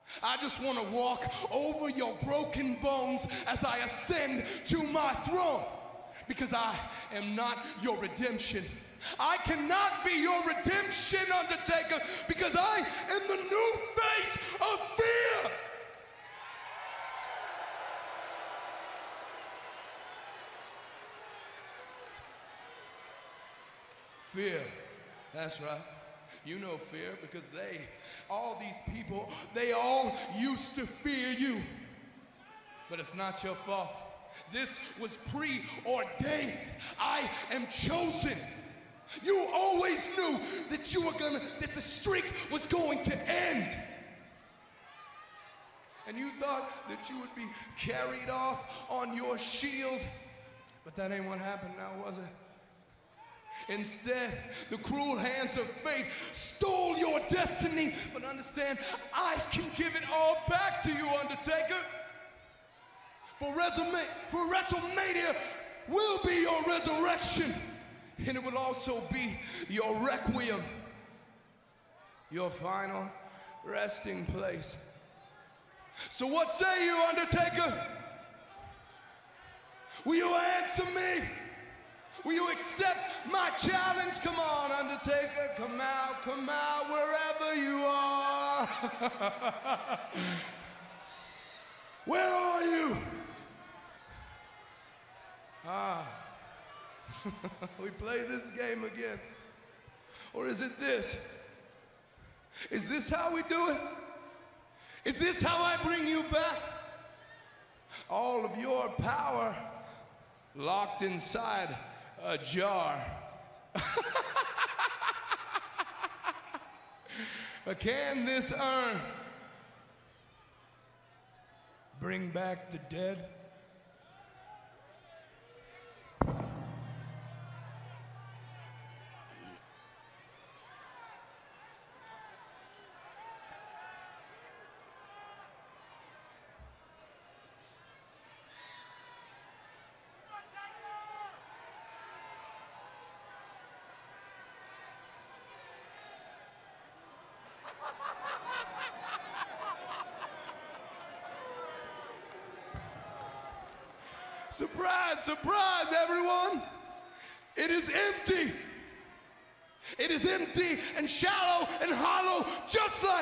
I just want to walk over your broken bones as I ascend to my throne, because I am not your redemption. I cannot be your redemption, Undertaker, because I am the new face of fear. Fear, that's right. You know fear, because all these people, they all used to fear you. But it's not your fault. This was preordained. I am chosen. You always knew that that the streak was going to end. And you thought that you would be carried off on your shield. But that ain't what happened now, was it? Instead, the cruel hands of fate stole your destiny. But understand, I can give it all back to you, Undertaker. For WrestleMania will be your resurrection. And it will also be your requiem, your final resting place. So what say you, Undertaker? Will you answer me? Will you accept my challenge? Come on, Undertaker, come out, wherever you are. Where are you? We play this game again. Or is it this? Is this how we do it? Is this how I bring you back? All of your power locked inside a jar. Can this urn bring back the dead? Surprise, surprise, everyone. It is empty. It is empty and shallow and hollow, just like...